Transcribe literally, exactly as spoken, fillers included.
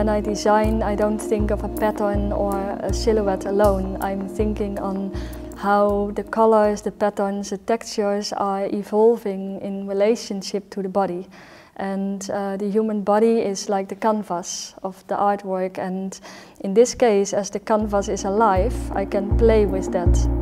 when I design, I don't think of a pattern or a silhouette alone. I'm thinking on how the colors, the patterns, the textures are evolving in relationship to the body. And uh, the human body is like the canvas of the artwork, and in this case, as the canvas is alive, I can play with that.